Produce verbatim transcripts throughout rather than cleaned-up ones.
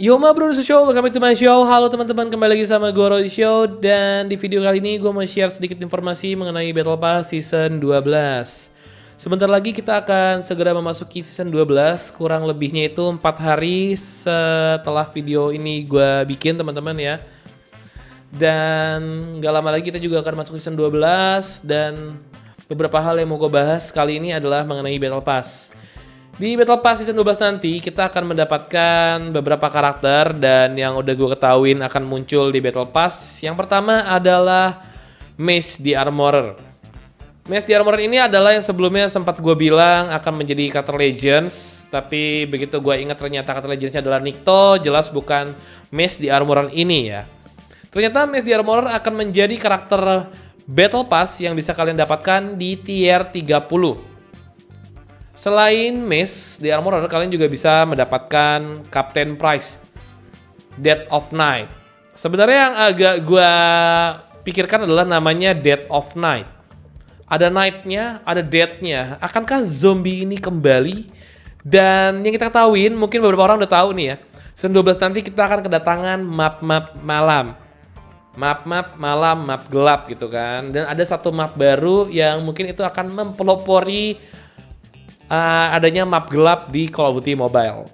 Yo ma bro, this is show, welcome to my show. Halo teman-teman, kembali lagi sama gue Roy Show. Dan di video kali ini gue mau share sedikit informasi mengenai Battle Pass Season dua belas. Sebentar lagi kita akan segera memasuki Season dua belas. Kurang lebihnya itu empat hari setelah video ini gue bikin teman-teman ya. Dan gak lama lagi kita juga akan masuk Season dua belas. Dan beberapa hal yang mau gue bahas kali ini adalah mengenai Battle Pass. Di Battle Pass Season dua belas nanti kita akan mendapatkan beberapa karakter dan yang udah gue ketahuin akan muncul di Battle Pass. Yang pertama adalah Mace the Armorer. Mace the Armorer ini adalah yang sebelumnya sempat gue bilang akan menjadi Caster Legends, tapi begitu gue ingat ternyata Caster Legendsnya adalah Nikto, jelas bukan Mace the Armorer ini ya. Ternyata Mace the Armorer akan menjadi karakter Battle Pass yang bisa kalian dapatkan di tier tiga puluh. Selain Mace the Armorer, kalian juga bisa mendapatkan Captain Price, Dead of Night. Sebenarnya yang agak gue pikirkan adalah namanya Dead of Night. Ada Night-nya, ada Dead-nya. Akankah zombie ini kembali? Dan yang kita ketahuin, mungkin beberapa orang udah tahu nih ya, Season dua belas nanti kita akan kedatangan map-map malam. Map-map malam, map gelap gitu kan. Dan ada satu map baru yang mungkin itu akan mempelopori Uh, adanya map gelap di Call of Duty Mobile.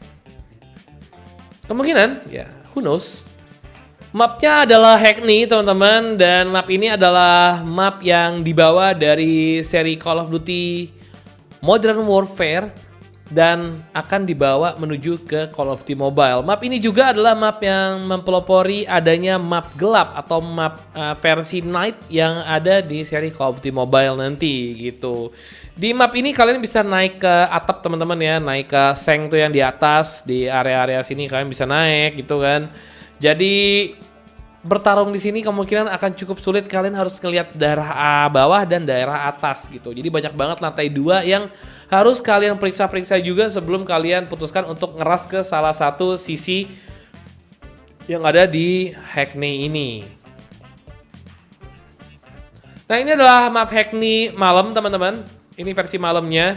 Kemungkinan, ya, who knows. Mapnya adalah Hackney teman-teman, dan map ini adalah map yang dibawa dari seri Call of Duty Modern Warfare dan akan dibawa menuju ke Call of Duty Mobile. Map ini juga adalah map yang mempelopori adanya map gelap atau map uh, versi night yang ada di seri Call of Duty Mobile nanti gitu. Di map ini kalian bisa naik ke atap teman-teman ya, naik ke seng tuh yang di atas, di area-area sini kalian bisa naik gitu kan. Jadi bertarung di sini kemungkinan akan cukup sulit, kalian harus ngelihat daerah bawah dan daerah atas gitu. Jadi banyak banget lantai dua yang harus kalian periksa-periksa juga sebelum kalian putuskan untuk ngeras ke salah satu sisi yang ada di Hackney ini. Nah ini adalah map Hackney malam teman-teman. Ini versi malamnya.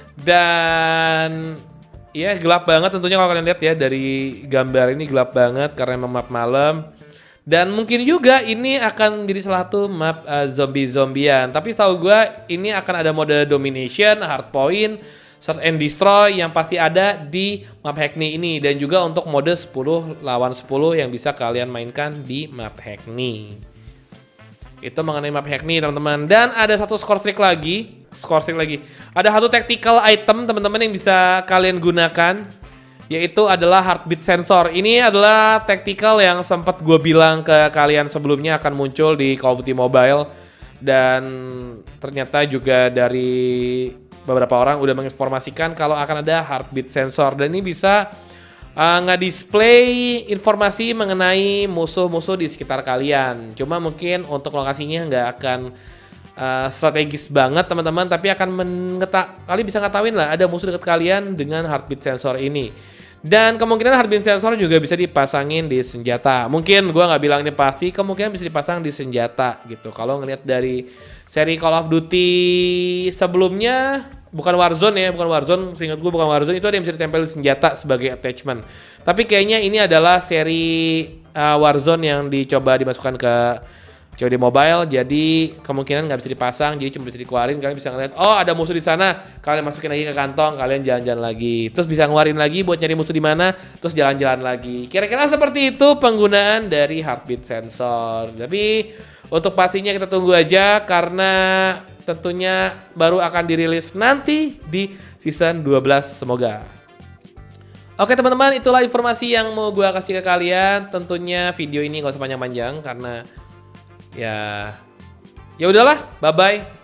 Dan ya gelap banget tentunya kalau kalian lihat ya, dari gambar ini gelap banget karena memang map malam. Dan mungkin juga ini akan menjadi salah satu map uh, zombie-zombian. Tapi setahu gue ini akan ada mode domination, hardpoint, search and destroy yang pasti ada di map Hackney ini. Dan juga untuk mode sepuluh lawan sepuluh yang bisa kalian mainkan di map Hackney. Itu mengenai map Hackney teman-teman. Dan ada satu score streak lagi. Score streak lagi. Ada satu tactical item teman-teman yang bisa kalian gunakan, yaitu adalah heartbeat sensor. Ini adalah tactical yang sempat gue bilang ke kalian sebelumnya akan muncul di Call of Duty Mobile. Dan ternyata juga dari beberapa orang udah menginformasikan kalau akan ada heartbeat sensor. Dan ini bisa uh, nge-display informasi mengenai musuh-musuh di sekitar kalian. Cuma mungkin untuk lokasinya nggak akan Uh, strategis banget teman-teman, tapi akan mengeta kalian bisa ngetahuin lah ada musuh dekat kalian dengan heartbeat sensor ini. Dan kemungkinan heartbeat sensor juga bisa dipasangin di senjata. Mungkin gua nggak bilang ini pasti, kemungkinan bisa dipasang di senjata gitu. Kalau ngelihat dari seri Call of Duty sebelumnya, bukan Warzone ya, bukan Warzone, seingat gue bukan Warzone, itu ada yang bisa ditempel di senjata sebagai attachment. Tapi kayaknya ini adalah seri uh, Warzone yang dicoba dimasukkan ke C O D Mobile, jadi kemungkinan nggak bisa dipasang, jadi cuma bisa dikeluarin. Kalian bisa ngeliat, oh ada musuh di sana, kalian masukin lagi ke kantong, kalian jalan-jalan lagi, terus bisa ngeluarin lagi buat nyari musuh di mana, terus jalan-jalan lagi. Kira-kira seperti itu penggunaan dari heartbeat sensor. Tapi untuk pastinya kita tunggu aja karena tentunya baru akan dirilis nanti di Season dua belas semoga. Oke teman-teman, itulah informasi yang mau gue kasih ke kalian. Tentunya video ini gak usah panjang-panjang karena ya, ya udahlah, bye bye.